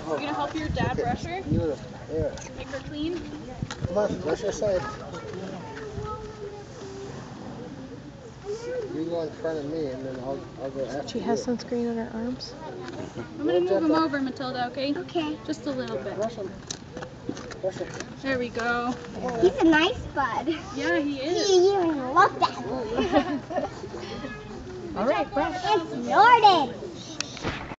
You gonna help your dad brush her? Beautiful. Yeah. Make her clean? Come on, brush your side. You go in front of me, and then I'll go after She has sunscreen on her arms. I'm gonna move him over, Matilda, okay? Okay. Just a little bit. Brush him. Brush him. There we go. He's a nice bud. Yeah, he is. He even looked at me. All right, brush. And snorted.